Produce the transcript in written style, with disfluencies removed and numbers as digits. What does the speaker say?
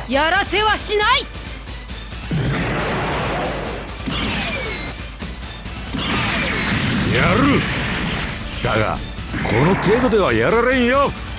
やらせはしない。 やる。だがこの程度ではやられんよ。